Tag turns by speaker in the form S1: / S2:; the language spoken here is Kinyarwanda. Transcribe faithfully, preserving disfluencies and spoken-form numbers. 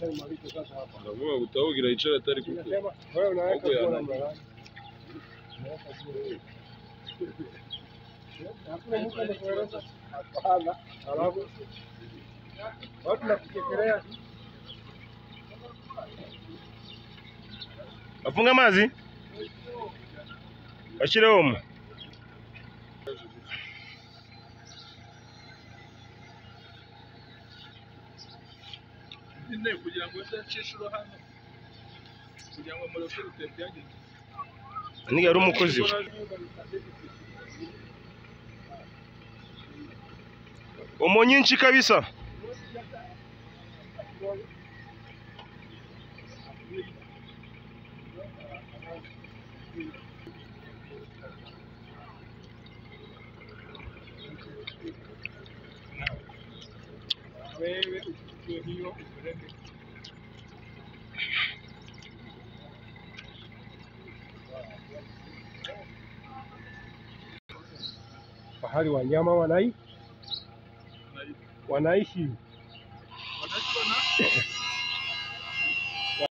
S1: Navuga utavugira icara atari kuko.
S2: Wewe unaweka bora mlangani. Hakuna mtu anakueleza. Hapana. Alafu watu nakuchekelea.
S3: Afunga amazi ashire omu
S1: Ine kugira ngo cyacishuro hano kugira ngo muri kuri byageze
S3: ni yari umukozi we omo nyinshi kabisa
S1: wewe ukiyo hiyo ukurende
S2: Pahali wanyama wanai wanaishi
S1: wanaishi